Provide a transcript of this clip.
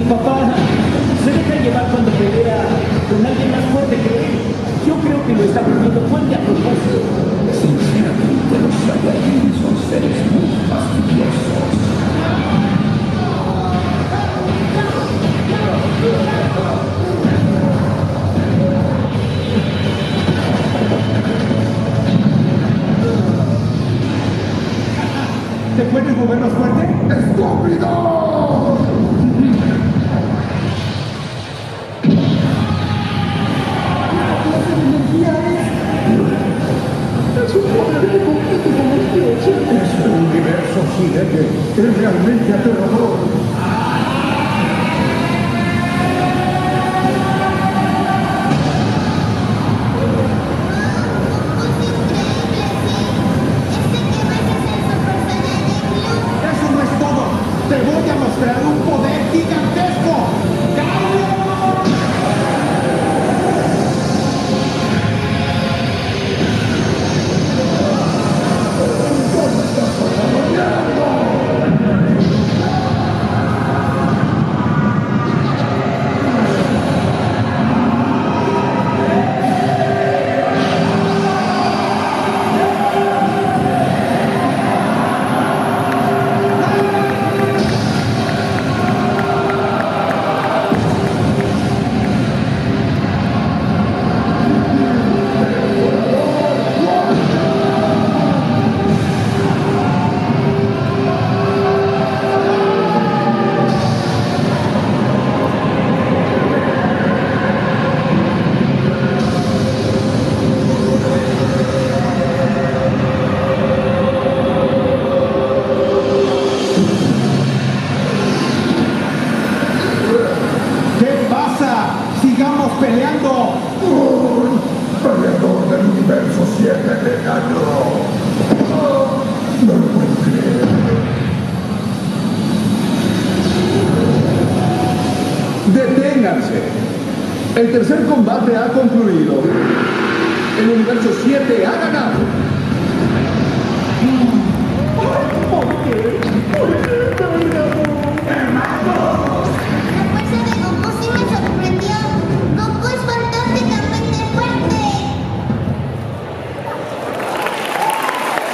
Papá se deja llevar cuando pelea con alguien más fuerte que él. Yo creo que lo está poniendo fuerte a propósito. Sinceramente, los Saiyajin son seres muy fastidiosos. ¿Te puedes mover más fuerte? ¡Estúpido! Es un poder que compite con los dioses. Este universo Shireke es realmente aterrador. ¡Eso no es todo! ¡Te voy a mostrar un poder gigantesco! ¡Sigamos peleando! ¡Peleador del universo 7 de daño! No lo puedo creer. ¡Deténganse! El tercer combate ha concluido. El universo 7 ha ganado. ¿Por qué? ¿Por qué?